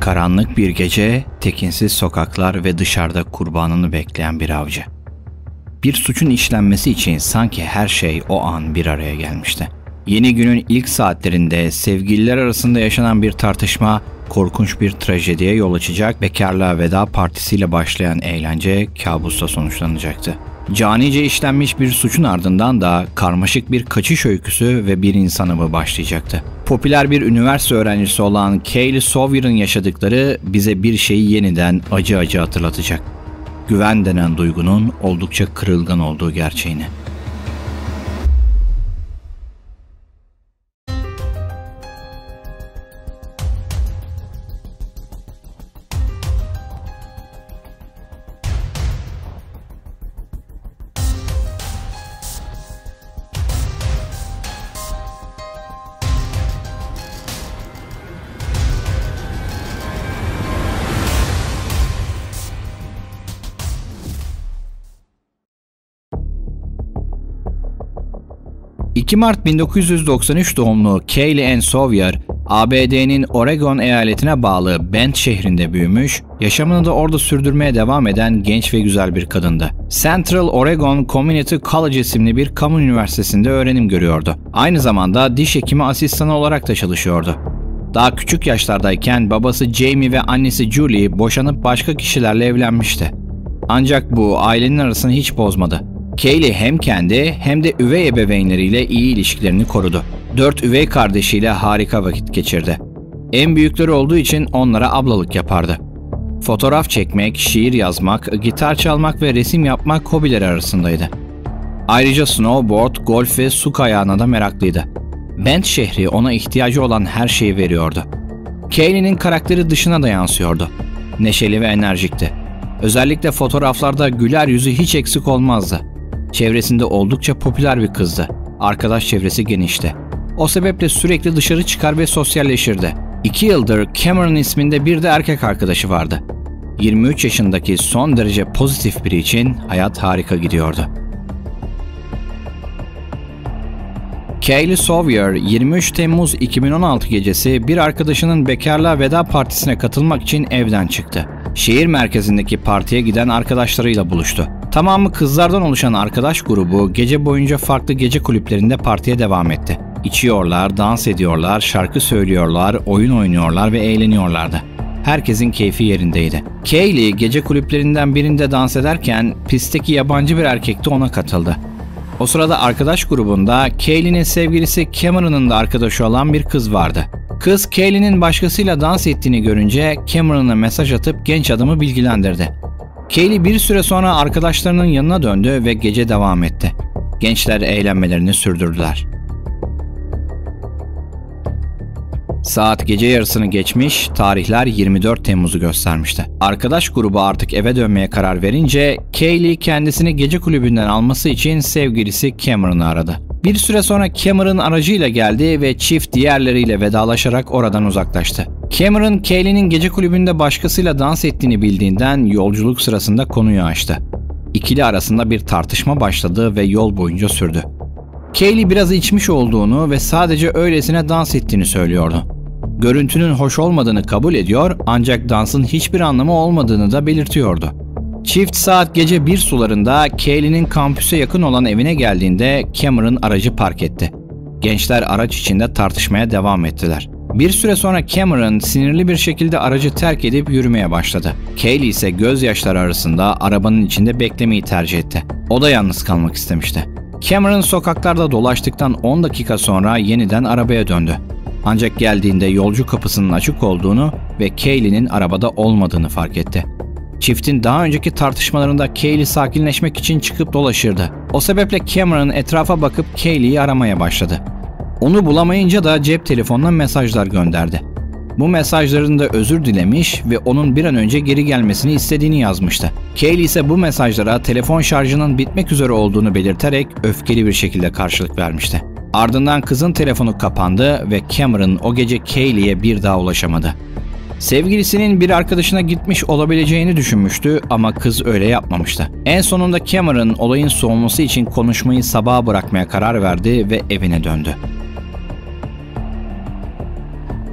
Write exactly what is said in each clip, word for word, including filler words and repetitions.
Karanlık bir gece, tekinsiz sokaklar ve dışarıda kurbanını bekleyen bir avcı. Bir suçun işlenmesi için sanki her şey o an bir araya gelmişti. Yeni günün ilk saatlerinde sevgililer arasında yaşanan bir tartışma, korkunç bir trajediye yol açacak, bekarlığa veda partisiyle başlayan eğlence kabusla sonuçlanacaktı. Canice işlenmiş bir suçun ardından da karmaşık bir kaçış öyküsü ve bir insan avı başlayacaktı. Popüler bir üniversite öğrencisi olan Kaylee Sawyer'ın yaşadıkları bize bir şeyi yeniden acı acı hatırlatacak. Güven denen duygunun oldukça kırılgan olduğu gerçeğini. iki Mart bin dokuz yüz doksan üç doğumlu Kaylee Ann Sawyer, A B D'nin Oregon eyaletine bağlı Bend şehrinde büyümüş, yaşamını da orada sürdürmeye devam eden genç ve güzel bir kadındı. Central Oregon Community College isimli bir kamu üniversitesinde öğrenim görüyordu. Aynı zamanda diş hekimi asistanı olarak da çalışıyordu. Daha küçük yaşlardayken babası Jamie ve annesi Julie boşanıp başka kişilerle evlenmişti. Ancak bu ailenin arasını hiç bozmadı. Kaylee hem kendi hem de üvey ebeveynleriyle iyi ilişkilerini korudu. Dört üvey kardeşiyle harika vakit geçirdi. En büyükleri olduğu için onlara ablalık yapardı. Fotoğraf çekmek, şiir yazmak, gitar çalmak ve resim yapmak hobileri arasındaydı. Ayrıca snowboard, golf ve su kayağına da meraklıydı. Bend şehri ona ihtiyacı olan her şeyi veriyordu. Kaylee'nin karakteri dışına da yansıyordu. Neşeli ve enerjikti. Özellikle fotoğraflarda güler yüzü hiç eksik olmazdı. Çevresinde oldukça popüler bir kızdı. Arkadaş çevresi genişti. O sebeple sürekli dışarı çıkar ve sosyalleşirdi. İki yıldır Cameron isminde bir de erkek arkadaşı vardı. yirmi üç yaşındaki son derece pozitif biri için hayat harika gidiyordu. Kaylee Sawyer, yirmi üç Temmuz iki bin on altı gecesi bir arkadaşının bekarlığa veda partisine katılmak için evden çıktı. Şehir merkezindeki partiye giden arkadaşlarıyla buluştu. Tamamı kızlardan oluşan arkadaş grubu gece boyunca farklı gece kulüplerinde partiye devam etti. İçiyorlar, dans ediyorlar, şarkı söylüyorlar, oyun oynuyorlar ve eğleniyorlardı. Herkesin keyfi yerindeydi. Kaylee gece kulüplerinden birinde dans ederken pistteki yabancı bir erkek de ona katıldı. O sırada arkadaş grubunda Kaylee'nin sevgilisi Cameron'ın da arkadaşı olan bir kız vardı. Kız Kaylee'nin başkasıyla dans ettiğini görünce Cameron'a mesaj atıp genç adamı bilgilendirdi. Kaylee bir süre sonra arkadaşlarının yanına döndü ve gece devam etti. Gençler eğlenmelerini sürdürdüler. Saat gece yarısını geçmiş, tarihler yirmi dört Temmuz'u göstermişti. Arkadaş grubu artık eve dönmeye karar verince Kaylee kendisini gece kulübünden alması için sevgilisi Cameron'ı aradı. Bir süre sonra Cameron aracıyla geldi ve çift diğerleriyle vedalaşarak oradan uzaklaştı. Cameron, Kaylee'nin gece kulübünde başkasıyla dans ettiğini bildiğinden yolculuk sırasında konuyu açtı. İkili arasında bir tartışma başladı ve yol boyunca sürdü. Kaylee biraz içmiş olduğunu ve sadece öylesine dans ettiğini söylüyordu. Görüntünün hoş olmadığını kabul ediyor ancak dansın hiçbir anlamı olmadığını da belirtiyordu. Çift saat gece bir sularında Kaylee'nin kampüse yakın olan evine geldiğinde Cameron aracı park etti. Gençler araç içinde tartışmaya devam ettiler. Bir süre sonra Cameron sinirli bir şekilde aracı terk edip yürümeye başladı. Kaylee ise gözyaşları arasında arabanın içinde beklemeyi tercih etti. O da yalnız kalmak istemişti. Cameron sokaklarda dolaştıktan on dakika sonra yeniden arabaya döndü. Ancak geldiğinde yolcu kapısının açık olduğunu ve Kaylee'nin arabada olmadığını fark etti. Çiftin daha önceki tartışmalarında Kaylee sakinleşmek için çıkıp dolaşırdı. O sebeple Cameron etrafa bakıp Kaylee'yi aramaya başladı. Onu bulamayınca da cep telefonuna mesajlar gönderdi. Bu mesajlarında özür dilemiş ve onun bir an önce geri gelmesini istediğini yazmıştı. Kaylee ise bu mesajlara telefon şarjının bitmek üzere olduğunu belirterek öfkeli bir şekilde karşılık vermişti. Ardından kızın telefonu kapandı ve Cameron o gece Kaylee'ye bir daha ulaşamadı. Sevgilisinin bir arkadaşına gitmiş olabileceğini düşünmüştü ama kız öyle yapmamıştı. En sonunda Cameron olayın soğuması için konuşmayı sabaha bırakmaya karar verdi ve evine döndü.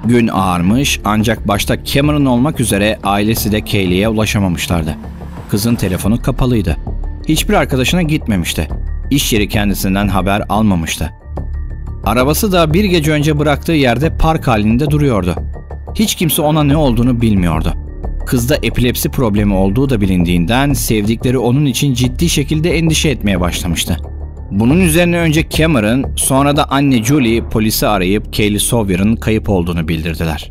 Gün ağarmış ancak başta Cameron olmak üzere ailesi de Kaylee'ye ulaşamamışlardı. Kızın telefonu kapalıydı. Hiçbir arkadaşına gitmemişti. İş yeri kendisinden haber almamıştı. Arabası da bir gece önce bıraktığı yerde park halinde duruyordu. Hiç kimse ona ne olduğunu bilmiyordu. Kızda epilepsi problemi olduğu da bilindiğinden sevdikleri onun için ciddi şekilde endişe etmeye başlamıştı. Bunun üzerine önce Cameron, sonra da anne Julie polisi arayıp Kaylee Sawyer'ın kayıp olduğunu bildirdiler.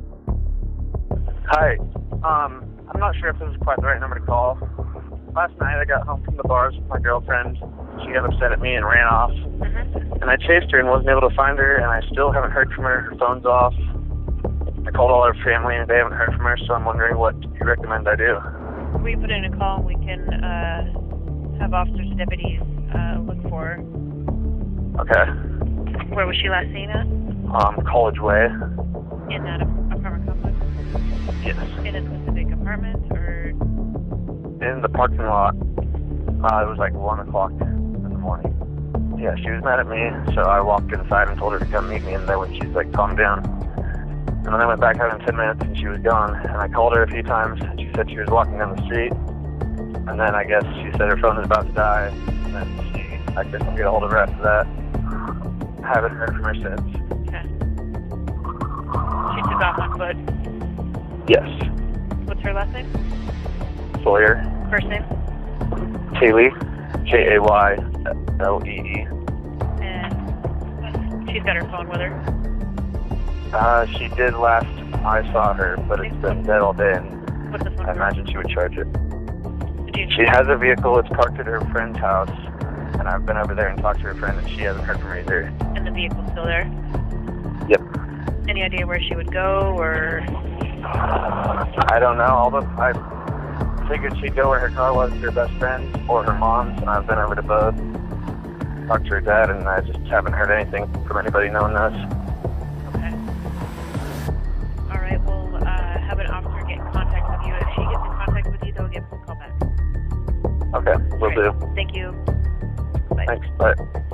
Hi, um, I'm not sure if this is quite the right number to call. Last night I got home from the bars with my girlfriend. She got upset at me and ran off. Mm-hmm. And I chased her and wasn't able to find her, and I still haven't heard from her. Her phone's off. I called all her family and they haven't heard from her, so I'm wondering what you recommend I do. We put in a call and we can uh, have officers and deputies uh, look for her. Okay. Where was she last seen at? Um, College Way. In that apartment complex? Yes. In a specific apartment or? In the parking lot. Uh, it was like one o'clock in the morning. Yeah, she was mad at me, so I walked inside and told her to come meet me in there when she's like calmed down. And then I went back out in ten minutes and she was gone. And I called her a few times and she said she was walking down the street. And then I guess she said her phone was about to die. And then she, I couldn't get a hold of her after that. I haven't heard from her since. Okay. She took off on foot? Yes. What's her last name? Sawyer. First name? Kaylee. K A Y L E E. And she's got her phone with her? Uh, she did last I saw her, but it's been dead all day, and What's the phone I imagine she would charge it. Did you She has a vehicle, it's parked at her friend's house, and I've been over there and talked to her friend, and she hasn't heard from her either. And the vehicle's still there? Yep. Any idea where she would go, or? I don't know, although I figured she'd go where her car was with her best friend, or her mom's, and I've been over to both, talked to her dad, and I just haven't heard anything from anybody knowing this. Okay. All right, we'll uh, have an officer get in contact with you. If she gets in contact with you, they'll give us a call back. Okay, will All right. do. Thank you. Bye. Thanks, bye.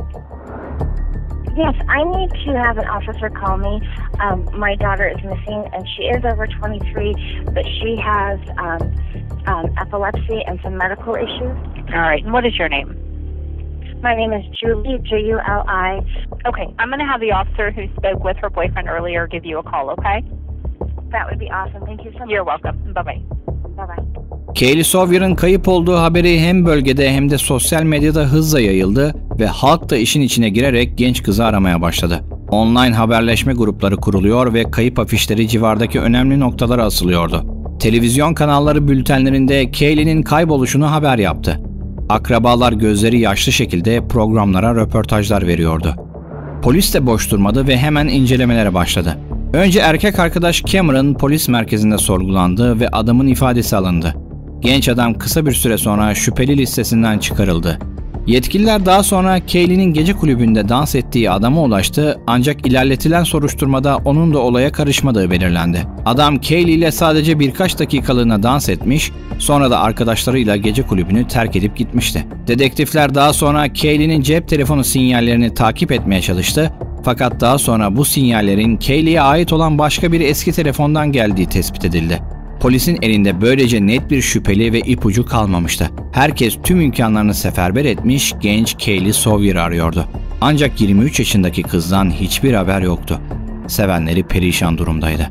Yes, I need to have an officer call me. Um, my daughter is missing, and she is over twenty-three, but she has um, um, epilepsy and some medical issues. All right, and what is your name? My name is Julie, J U L I. Okay, I'm going to have the officer who spoke with her boyfriend earlier give you a call, okay? That would be awesome. Thank you so much. You're welcome. Bye-bye. Bye-bye. Kaylee Sawyer'ın kayıp olduğu haberi hem bölgede hem de sosyal medyada hızla yayıldı ve halk da işin içine girerek genç kızı aramaya başladı. Online haberleşme grupları kuruluyor ve kayıp afişleri civardaki önemli noktalara asılıyordu. Televizyon kanalları bültenlerinde Kaylee'nin kayboluşunu haber yaptı. Akrabalar gözleri yaşlı şekilde programlara röportajlar veriyordu. Polis de boş durmadı ve hemen incelemelere başladı. Önce erkek arkadaş Cameron polis merkezinde sorgulandı ve adamın ifadesi alındı. Genç adam kısa bir süre sonra şüpheli listesinden çıkarıldı. Yetkililer daha sonra Kaylee'nin gece kulübünde dans ettiği adama ulaştı ancak ilerletilen soruşturmada onun da olaya karışmadığı belirlendi. Adam Kaylee ile sadece birkaç dakikalığına dans etmiş, sonra da arkadaşlarıyla gece kulübünü terk edip gitmişti. Dedektifler daha sonra Kaylee'nin cep telefonu sinyallerini takip etmeye çalıştı fakat daha sonra bu sinyallerin Kaylee'ye ait olan başka bir eski telefondan geldiği tespit edildi. Polisin elinde böylece net bir şüpheli ve ipucu kalmamıştı. Herkes tüm imkanlarını seferber etmiş genç Kaylee Sawyer'ı arıyordu. Ancak yirmi üç yaşındaki kızdan hiçbir haber yoktu. Sevenleri perişan durumdaydı.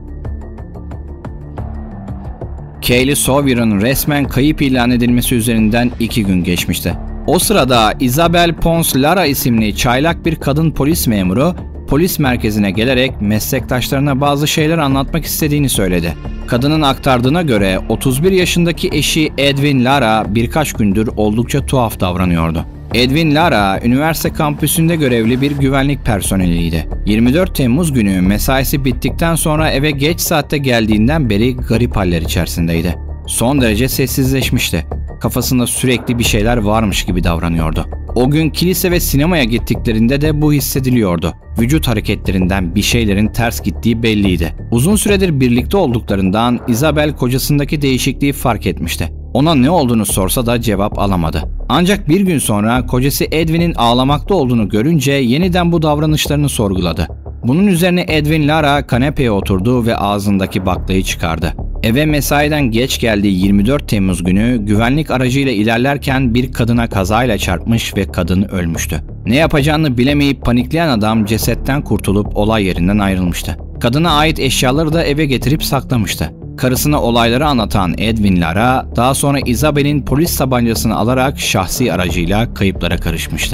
Kaylee Sawyer'ın resmen kayıp ilan edilmesi üzerinden iki gün geçmişti. O sırada Isabel Pons Lara isimli çaylak bir kadın polis memuru polis merkezine gelerek meslektaşlarına bazı şeyler anlatmak istediğini söyledi. Kadının aktardığına göre otuz bir yaşındaki eşi Edwin Lara birkaç gündür oldukça tuhaf davranıyordu. Edwin Lara, üniversite kampüsünde görevli bir güvenlik personeliydi. yirmi dört Temmuz günü mesaisi bittikten sonra eve geç saatte geldiğinden beri garip haller içerisindeydi. Son derece sessizleşmişti. Kafasında sürekli bir şeyler varmış gibi davranıyordu. O gün kilise ve sinemaya gittiklerinde de bu hissediliyordu. Vücut hareketlerinden bir şeylerin ters gittiği belliydi. Uzun süredir birlikte olduklarından Isabel kocasındaki değişikliği fark etmişti. Ona ne olduğunu sorsa da cevap alamadı. Ancak bir gün sonra kocası Edwin'in ağlamakta olduğunu görünce yeniden bu davranışlarını sorguladı. Bunun üzerine Edwin Lara kanepeye oturdu ve ağzındaki baklayı çıkardı. Eve mesaiden geç geldiği yirmi dört Temmuz günü güvenlik aracıyla ilerlerken bir kadına kazayla çarpmış ve kadın ölmüştü. Ne yapacağını bilemeyip panikleyen adam cesetten kurtulup olay yerinden ayrılmıştı. Kadına ait eşyaları da eve getirip saklamıştı. Karısına olayları anlatan Edwin Lara daha sonra Isabel'in polis tabancasını alarak şahsi aracıyla kayıplara karışmıştı.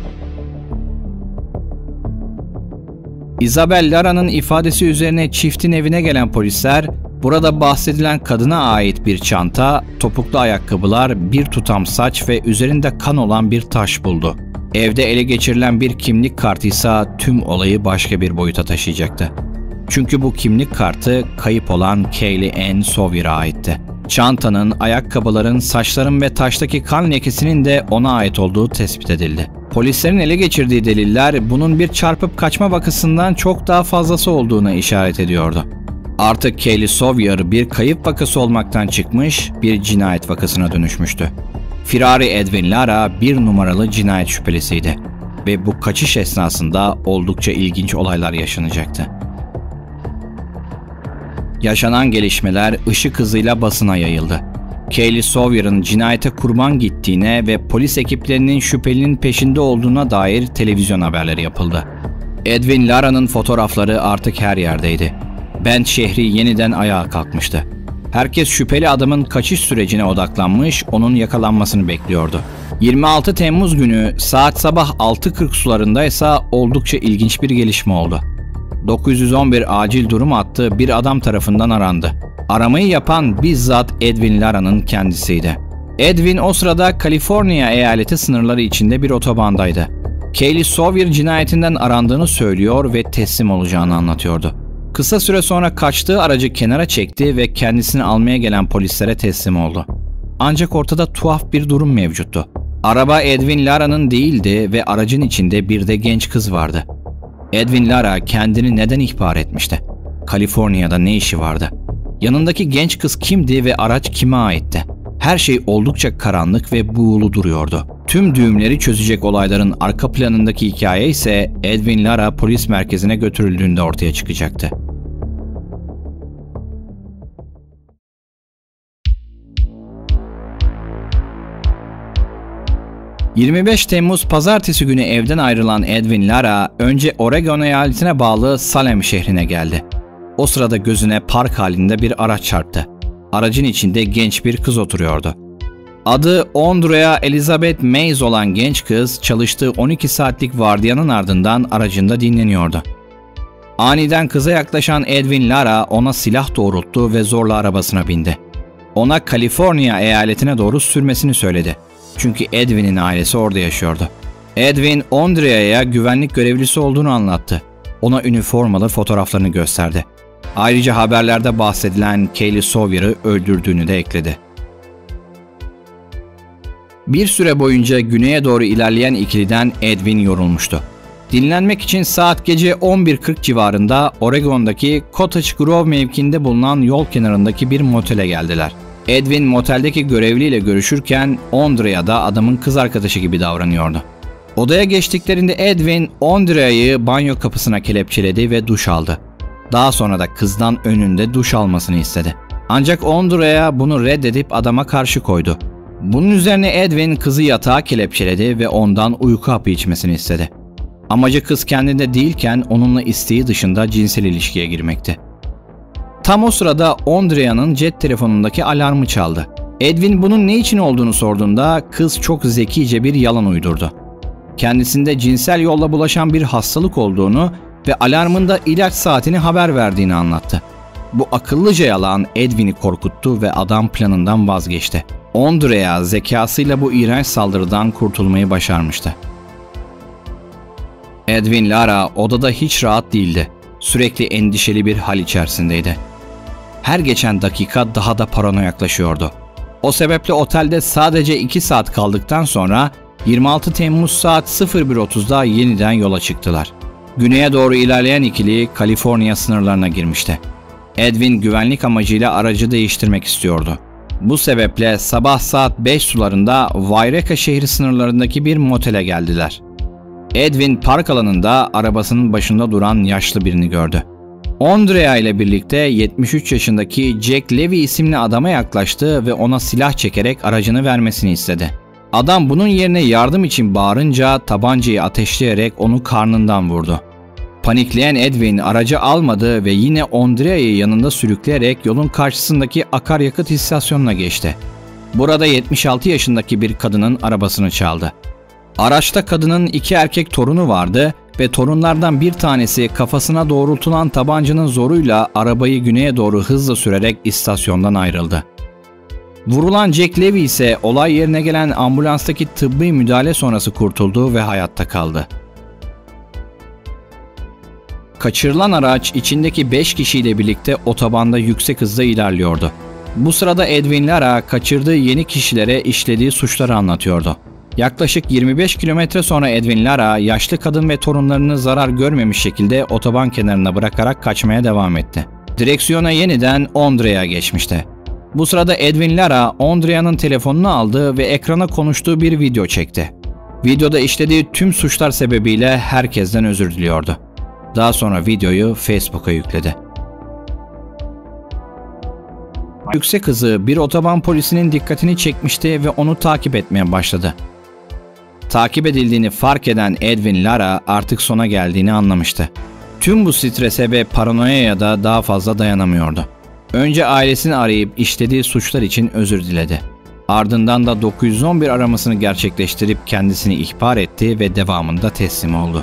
Isabel Lara'nın ifadesi üzerine çiftin evine gelen polisler burada bahsedilen kadına ait bir çanta, topuklu ayakkabılar, bir tutam saç ve üzerinde kan olan bir taş buldu. Evde ele geçirilen bir kimlik kartı ise tüm olayı başka bir boyuta taşıyacaktı. Çünkü bu kimlik kartı kayıp olan Kaylee Ann Sawyer'a aitti. Çantanın, ayakkabıların, saçların ve taştaki kan lekesinin de ona ait olduğu tespit edildi. Polislerin ele geçirdiği deliller bunun bir çarpıp kaçma vakasından çok daha fazlası olduğuna işaret ediyordu. Artık Kaylee Sawyer bir kayıp vakası olmaktan çıkmış, bir cinayet vakasına dönüşmüştü. Firari Edwin Lara bir numaralı cinayet şüphelisiydi ve bu kaçış esnasında oldukça ilginç olaylar yaşanacaktı. Yaşanan gelişmeler ışık hızıyla basına yayıldı. Kaylee Sawyer'ın cinayete kurban gittiğine ve polis ekiplerinin şüphelinin peşinde olduğuna dair televizyon haberleri yapıldı. Edwin Lara'nın fotoğrafları artık her yerdeydi. Bend şehri yeniden ayağa kalkmıştı. Herkes şüpheli adamın kaçış sürecine odaklanmış, onun yakalanmasını bekliyordu. yirmi altı Temmuz günü saat sabah altı kırk sularındaysa oldukça ilginç bir gelişme oldu. dokuz yüz on bir acil durum hattı bir adam tarafından arandı. Aramayı yapan bizzat Edwin Lara'nın kendisiydi. Edwin o sırada Kaliforniya eyaleti sınırları içinde bir otobandaydı. Kaylee Sawyer cinayetinden arandığını söylüyor ve teslim olacağını anlatıyordu. Kısa süre sonra kaçtığı aracı kenara çekti ve kendisini almaya gelen polislere teslim oldu. Ancak ortada tuhaf bir durum mevcuttu. Araba Edwin Lara'nın değildi ve aracın içinde bir de genç kız vardı. Edwin Lara kendini neden ihbar etmişti? Kaliforniya'da ne işi vardı? Yanındaki genç kız kimdi ve araç kime aitti? Her şey oldukça karanlık ve buğulu duruyordu. Tüm düğümleri çözecek olayların arka planındaki hikaye ise Edwin Lara polis merkezine götürüldüğünde ortaya çıkacaktı. yirmi beş Temmuz Pazartesi günü evden ayrılan Edwin Lara önce Oregon eyaletine bağlı Salem şehrine geldi. O sırada gözüne park halinde bir araç çarptı. Aracın içinde genç bir kız oturuyordu. Adı Andrea Elizabeth Mays olan genç kız çalıştığı on iki saatlik vardiyanın ardından aracında dinleniyordu. Aniden kıza yaklaşan Edwin Lara ona silah doğrulttu ve zorla arabasına bindi. Ona Kaliforniya eyaletine doğru sürmesini söyledi. Çünkü Edwin'in ailesi orada yaşıyordu. Edwin, Andrea'ya güvenlik görevlisi olduğunu anlattı. Ona üniformalı fotoğraflarını gösterdi. Ayrıca haberlerde bahsedilen Kaylee Sawyer'ı öldürdüğünü de ekledi. Bir süre boyunca güneye doğru ilerleyen ikiliden Edwin yorulmuştu. Dinlenmek için saat gece on bir kırk civarında Oregon'daki Cottage Grove mevkiinde bulunan yol kenarındaki bir motele geldiler. Edwin moteldeki görevliyle görüşürken Andrea da adamın kız arkadaşı gibi davranıyordu. Odaya geçtiklerinde Edwin Andrea'yı banyo kapısına kelepçeledi ve duş aldı. Daha sonra da kızdan önünde duş almasını istedi. Ancak Andrea bunu reddedip adama karşı koydu. Bunun üzerine Edwin kızı yatağa kelepçeledi ve ondan uyku hapı içmesini istedi. Amacı kız kendinde değilken onunla isteği dışında cinsel ilişkiye girmekti. Tam o sırada Andrea'nın cep telefonundaki alarmı çaldı. Edwin bunun ne için olduğunu sorduğunda kız çok zekice bir yalan uydurdu. Kendisinde cinsel yolla bulaşan bir hastalık olduğunu ve alarmında ilaç saatini haber verdiğini anlattı. Bu akıllıca yalan Edwin'i korkuttu ve adam planından vazgeçti. Andrea zekasıyla bu iğrenç saldırıdan kurtulmayı başarmıştı. Edwin Lara odada hiç rahat değildi. Sürekli endişeli bir hal içerisindeydi. Her geçen dakika daha da paranoyaklaşıyordu. O sebeple otelde sadece iki saat kaldıktan sonra yirmi altı Temmuz saat sıfır bir otuzda yeniden yola çıktılar. Güneye doğru ilerleyen ikili Kaliforniya sınırlarına girmişti. Edwin güvenlik amacıyla aracı değiştirmek istiyordu. Bu sebeple sabah saat beş sularında Waireka şehri sınırlarındaki bir motele geldiler. Edwin park alanında arabasının başında duran yaşlı birini gördü. Andrea ile birlikte yetmiş üç yaşındaki Jack Levy isimli adama yaklaştı ve ona silah çekerek aracını vermesini istedi. Adam bunun yerine yardım için bağırınca tabancayı ateşleyerek onu karnından vurdu. Panikleyen Edwin aracı almadı ve yine Andrea'yı yanında sürükleyerek yolun karşısındaki akaryakıt istasyonuna geçti. Burada yetmiş altı yaşındaki bir kadının arabasını çaldı. Araçta kadının iki erkek torunu vardı ve torunlardan bir tanesi kafasına doğrultulan tabancanın zoruyla arabayı güneye doğru hızla sürerek istasyondan ayrıldı. Vurulan Jack Levy ise olay yerine gelen ambulanstaki tıbbi müdahale sonrası kurtuldu ve hayatta kaldı. Kaçırılan araç içindeki beş kişiyle birlikte otobanda yüksek hızda ilerliyordu. Bu sırada Edwin Lara kaçırdığı yeni kişilere işlediği suçları anlatıyordu. Yaklaşık yirmi beş kilometre sonra Edwin Lara yaşlı kadın ve torunlarını zarar görmemiş şekilde otoban kenarına bırakarak kaçmaya devam etti. Direksiyona yeniden Andrea geçmişti. Bu sırada Edwin Lara Andrea'nın telefonunu aldı ve ekrana konuştuğu bir video çekti. Videoda işlediği tüm suçlar sebebiyle herkesten özür diliyordu. Daha sonra videoyu Facebook'a yükledi. Yüksek hızı bir otoban polisinin dikkatini çekmişti ve onu takip etmeye başladı. Takip edildiğini fark eden Edwin Lara artık sona geldiğini anlamıştı. Tüm bu strese ve paranoyaya da daha fazla dayanamıyordu. Önce ailesini arayıp işlediği suçlar için özür diledi. Ardından da dokuz yüz on bir aramasını gerçekleştirip kendisini ihbar etti ve devamında teslim oldu.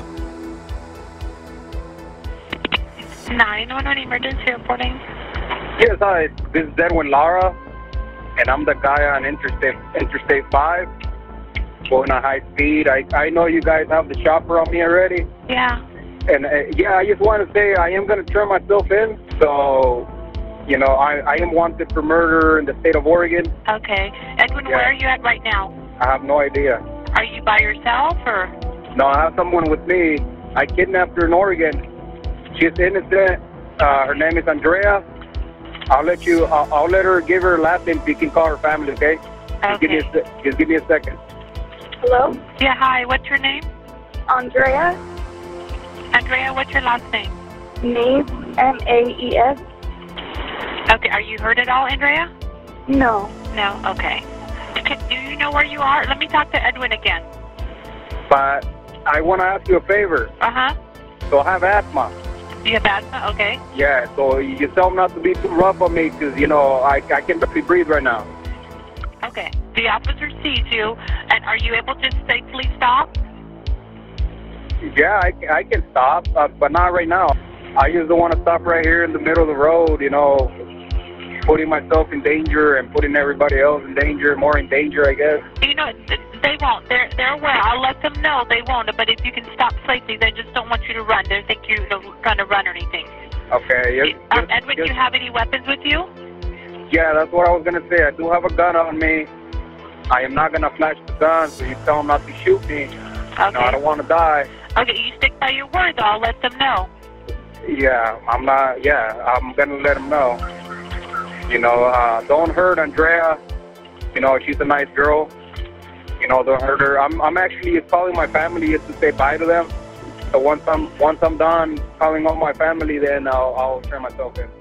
nine one one emergency reporting. Yes, hi. This is Edwin Lara, and I'm the guy on Interstate Interstate five, going at high speed. I I know you guys have the chopper on me already. Yeah. And uh, yeah, I just want to say I am going to turn myself in. So, you know, I I am wanted for murder in the state of Oregon. Okay. Edwin, Yeah. where are you at right now? I have no idea. Are you by yourself or? No, I have someone with me. I kidnapped her in Oregon. She's innocent. Uh, her name is Andrea. I'll let you. I'll, I'll let her give her last name so you can call her family. Okay. Just give me a, Okay. se- just give me a second. Hello, Yeah, hi. What's your name? Andrea. Andrea, what's your last name? Name M A E S. Okay, are you hurt at all, Andrea? No. No, okay. Okay, do you know where you are? Let me talk to Edwin again. But I want to ask you a favor. Uh-huh. So I have asthma. You have asthma? Okay. Yeah. So you tell them not to be too rough on me because you know I I can barely breathe right now. Okay. The officer sees you, and are you able to safely stop? Yeah, I, can- I can stop, uh, but not right now. I just don't want to stop right here in the middle of the road. You know, putting myself in danger and putting everybody else in danger, more in danger, I guess. You know, th- they won't. They're they're aware. I'll let them know they won't. But if you can stop safely, they just don't want you to run. They think you're going to run or anything. Okay. Yes, um, yes, Edwin, yes. do you have any weapons with you? Yeah, that's what I was gonna say. I do have a gun on me. I am not gonna flash the gun, so you tell them not to shoot me. Okay. No, I don't want to die. Okay, you stick by your word, though. I'll let them know. Yeah, I'm not. Yeah, I'm gonna let them know. You know, uh, don't hurt Andrea. You know, she's a nice girl. You know, don't hurt her. I'm, I'm actually calling my family just to say bye to them. So once I'm, once I'm done calling all my family, then I'll, I'll turn myself in.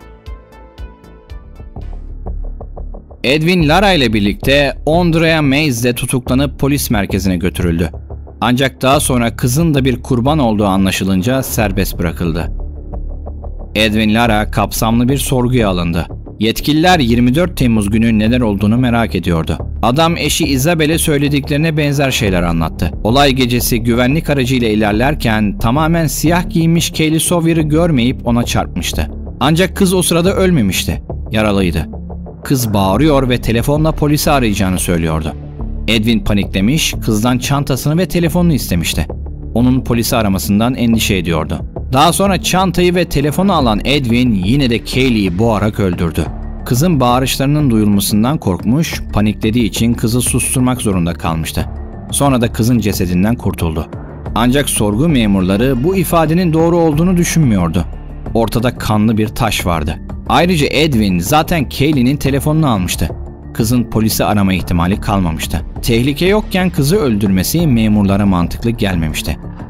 Edwin Lara ile birlikte Andrea Mays de tutuklanıp polis merkezine götürüldü. Ancak daha sonra kızın da bir kurban olduğu anlaşılınca serbest bırakıldı. Edwin Lara kapsamlı bir sorguya alındı. Yetkililer yirmi dört Temmuz günü neler olduğunu merak ediyordu. Adam eşi Isabel'e söylediklerine benzer şeyler anlattı. Olay gecesi güvenlik aracıyla ilerlerken tamamen siyah giyinmiş Kaylee Sawyer'ı görmeyip ona çarpmıştı. Ancak kız o sırada ölmemişti, yaralıydı. Kız bağırıyor ve telefonla polisi arayacağını söylüyordu. Edwin paniklemiş, kızdan çantasını ve telefonunu istemişti. Onun polisi aramasından endişe ediyordu. Daha sonra çantayı ve telefonu alan Edwin yine de Kaylee'yi boğarak öldürdü. Kızın bağırışlarının duyulmasından korkmuş, paniklediği için kızı susturmak zorunda kalmıştı. Sonra da kızın cesedinden kurtuldu. Ancak sorgu memurları bu ifadenin doğru olduğunu düşünmüyordu. Ortada kanlı bir taş vardı. Ayrıca Edwin zaten Kaylee'nin telefonunu almıştı. Kızın polisi arama ihtimali kalmamıştı. Tehlike yokken kızı öldürmesi memurlara mantıklı gelmemişti.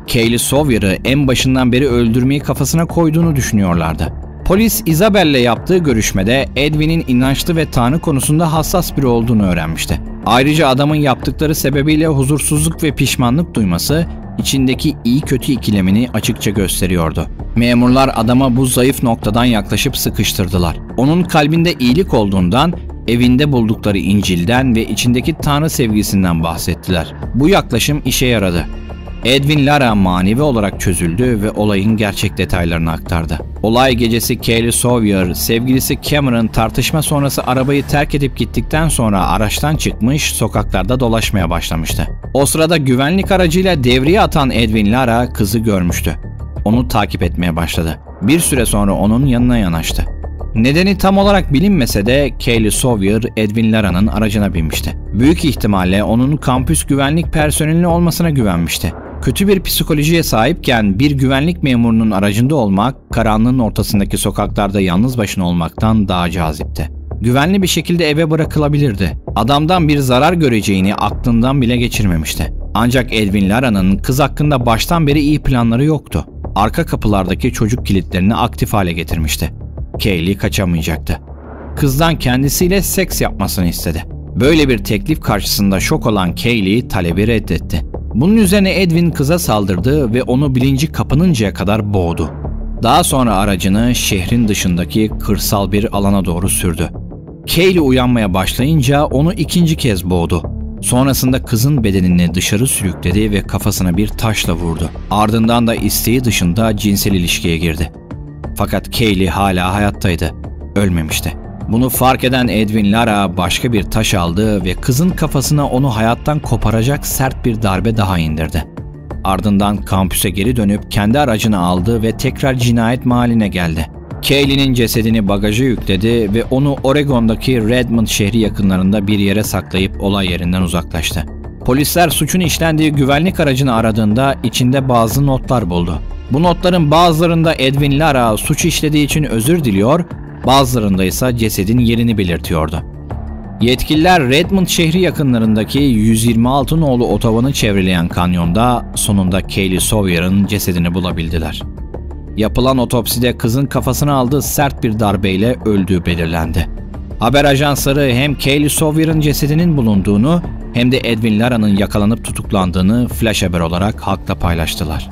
Kaylee Sawyer'ı en başından beri öldürmeyi kafasına koyduğunu düşünüyorlardı. Polis Isabel'le yaptığı görüşmede Edwin'in inançlı ve Tanrı konusunda hassas biri olduğunu öğrenmişti. Ayrıca adamın yaptıkları sebebiyle huzursuzluk ve pişmanlık duyması içindeki iyi kötü ikilemini açıkça gösteriyordu. Memurlar adama bu zayıf noktadan yaklaşıp sıkıştırdılar. Onun kalbinde iyilik olduğundan, evinde buldukları İncil'den ve içindeki Tanrı sevgisinden bahsettiler. Bu yaklaşım işe yaradı. Edwin Lara manevi olarak çözüldü ve olayın gerçek detaylarını aktardı. Olay gecesi Kaylee Sawyer, sevgilisi Cameron tartışma sonrası arabayı terk edip gittikten sonra araçtan çıkmış, sokaklarda dolaşmaya başlamıştı. O sırada güvenlik aracıyla devreye atan Edwin Lara kızı görmüştü. Onu takip etmeye başladı. Bir süre sonra onun yanına yanaştı. Nedeni tam olarak bilinmese de Kaylee Sawyer, Edwin Lara'nın aracına binmişti. Büyük ihtimalle onun kampüs güvenlik personeli olmasına güvenmişti. Kötü bir psikolojiye sahipken bir güvenlik memurunun aracında olmak, karanlığın ortasındaki sokaklarda yalnız başına olmaktan daha cazipti. Güvenli bir şekilde eve bırakılabilirdi. Adamdan bir zarar göreceğini aklından bile geçirmemişti. Ancak Edwin Lara'nın kız hakkında baştan beri iyi planları yoktu. Arka kapılardaki çocuk kilitlerini aktif hale getirmişti. Kaylee kaçamayacaktı. Kızdan kendisiyle seks yapmasını istedi. Böyle bir teklif karşısında şok olan Kaylee talebi reddetti. Bunun üzerine Edwin kıza saldırdı ve onu bilinci kapanıncaya kadar boğdu. Daha sonra aracını şehrin dışındaki kırsal bir alana doğru sürdü. Kaylee uyanmaya başlayınca onu ikinci kez boğdu. Sonrasında kızın bedenini dışarı sürükledi ve kafasına bir taşla vurdu. Ardından da isteği dışında cinsel ilişkiye girdi. Fakat Kaylee hala hayattaydı. Ölmemişti. Bunu fark eden Edwin Lara başka bir taş aldı ve kızın kafasına onu hayattan koparacak sert bir darbe daha indirdi. Ardından kampüse geri dönüp kendi aracını aldı ve tekrar cinayet mahalline geldi. Kaylee'nin cesedini bagaja yükledi ve onu Oregon'daki Redmond şehri yakınlarında bir yere saklayıp olay yerinden uzaklaştı. Polisler suçun işlendiği güvenlik aracını aradığında içinde bazı notlar buldu. Bu notların bazılarında Edwin Lara suç işlediği için özür diliyor, bazılarında ise cesedin yerini belirtiyordu. Yetkililer Redmond şehri yakınlarındaki yüz yirmi altı nolu otobanı çevreleyen kanyonda sonunda Kaylee Sawyer'ın cesedini bulabildiler. Yapılan otopside kızın kafasına aldığı sert bir darbeyle öldüğü belirlendi. Haber ajansları hem Kaylee Sawyer'ın cesedinin bulunduğunu hem de Edwin Lara'nın yakalanıp tutuklandığını flash haber olarak halkla paylaştılar.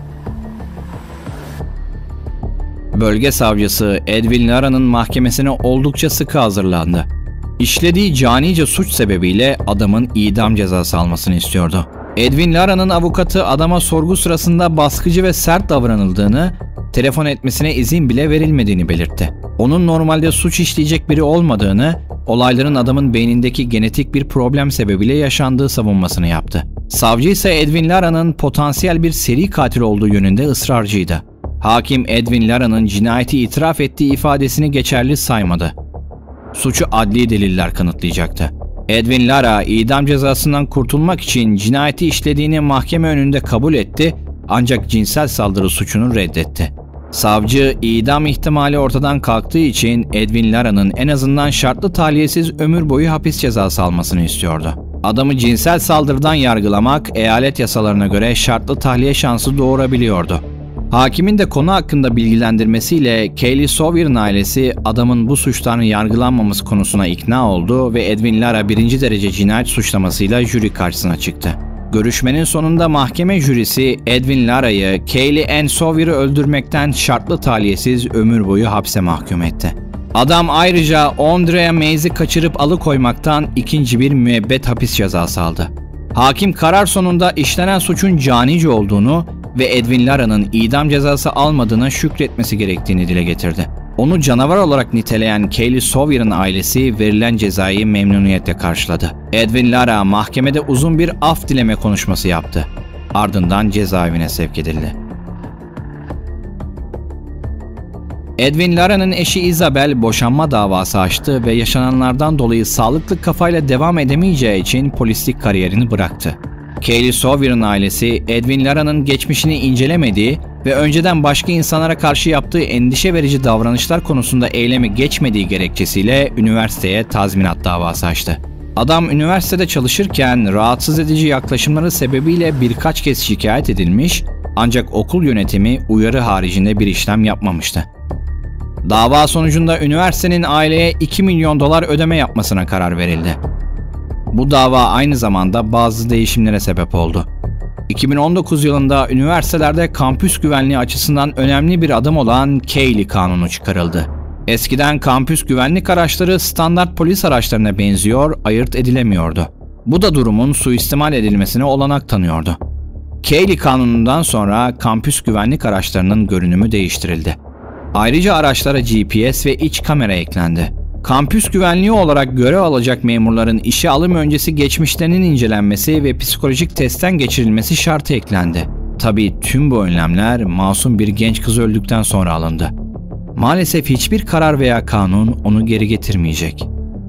Bölge savcısı Edwin Lara'nın mahkemesine oldukça sıkı hazırlandı. İşlediği canice suç sebebiyle adamın idam cezası almasını istiyordu. Edwin Lara'nın avukatı adama sorgu sırasında baskıcı ve sert davranıldığını, telefon etmesine izin bile verilmediğini belirtti. Onun normalde suç işleyecek biri olmadığını, olayların adamın beynindeki genetik bir problem sebebiyle yaşandığı savunmasını yaptı. Savcı ise Edwin Lara'nın potansiyel bir seri katil olduğu yönünde ısrarcıydı. Hakim Edwin Lara'nın cinayeti itiraf ettiği ifadesini geçerli saymadı. Suçu adli deliller kanıtlayacaktı. Edwin Lara idam cezasından kurtulmak için cinayeti işlediğini mahkeme önünde kabul etti ancak cinsel saldırı suçunu reddetti. Savcı idam ihtimali ortadan kalktığı için Edwin Lara'nın en azından şartlı tahliyesiz ömür boyu hapis cezası almasını istiyordu. Adamı cinsel saldırıdan yargılamak eyalet yasalarına göre şartlı tahliye şansı doğurabiliyordu. Hakimin de konu hakkında bilgilendirmesiyle Kaylee Sawyer'ın ailesi adamın bu suçtan yargılanmaması konusuna ikna oldu ve Edwin Lara birinci derece cinayet suçlamasıyla jüri karşısına çıktı. Görüşmenin sonunda mahkeme jürisi Edwin Lara'yı Kaylee Ann Sawyer'ı öldürmekten şartlı tahliyesiz ömür boyu hapse mahkum etti. Adam ayrıca Andrea Mays'i kaçırıp alıkoymaktan ikinci bir müebbet hapis cezası aldı. Hakim karar sonunda işlenen suçun canice olduğunu ve Edwin Lara'nın idam cezası almadığına şükretmesi gerektiğini dile getirdi. Onu canavar olarak niteleyen Kaylee Sawyer'ın ailesi verilen cezayı memnuniyetle karşıladı. Edwin Lara mahkemede uzun bir af dileme konuşması yaptı. Ardından cezaevine sevk edildi. Edwin Lara'nın eşi Isabel boşanma davası açtı ve yaşananlardan dolayı sağlıklı kafayla devam edemeyeceği için polislik kariyerini bıraktı. Kaylee Sawyer'ın ailesi Edwin Lara'nın geçmişini incelemediği ve önceden başka insanlara karşı yaptığı endişe verici davranışlar konusunda eylemi geçmediği gerekçesiyle üniversiteye tazminat davası açtı. Adam üniversitede çalışırken rahatsız edici yaklaşımları sebebiyle birkaç kez şikayet edilmiş Ancak okul yönetimi uyarı haricinde bir işlem yapmamıştı. Dava sonucunda üniversitenin aileye iki milyon dolar ödeme yapmasına karar verildi. Bu dava aynı zamanda bazı değişimlere sebep oldu. iki bin on dokuz yılında üniversitelerde kampüs güvenliği açısından önemli bir adım olan Cayley Kanunu çıkarıldı. Eskiden kampüs güvenlik araçları standart polis araçlarına benziyor, ayırt edilemiyordu. Bu da durumun suistimal edilmesine olanak tanıyordu. Cayley Kanunu'ndan sonra kampüs güvenlik araçlarının görünümü değiştirildi. Ayrıca araçlara G P S ve iç kamera eklendi. Kampüs güvenliği olarak görev alacak memurların işe alım öncesi geçmişlerinin incelenmesi ve psikolojik testten geçirilmesi şartı eklendi. Tabii tüm bu önlemler masum bir genç kız öldükten sonra alındı. Maalesef hiçbir karar veya kanun onu geri getirmeyecek.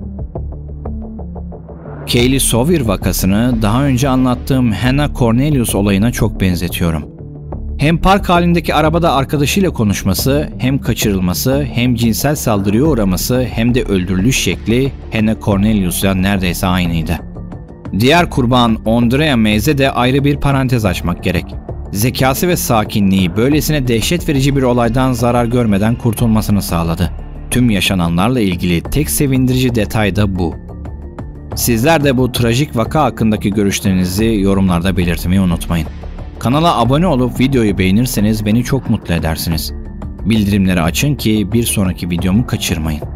Cayley Sawyer vakasını daha önce anlattığım Hannah Cornelius olayına çok benzetiyorum. Hem park halindeki arabada arkadaşıyla konuşması, hem kaçırılması, hem cinsel saldırıya uğraması, hem de öldürülüş şekli Hannah Cornelius'la neredeyse aynıydı. Diğer kurban Andrea Mays'e de ayrı bir parantez açmak gerek. Zekası ve sakinliği böylesine dehşet verici bir olaydan zarar görmeden kurtulmasını sağladı. Tüm yaşananlarla ilgili tek sevindirici detay da bu. Sizler de bu trajik vaka hakkındaki görüşlerinizi yorumlarda belirtmeyi unutmayın. Kanala abone olup videoyu beğenirseniz beni çok mutlu edersiniz. Bildirimleri açın ki bir sonraki videomu kaçırmayın.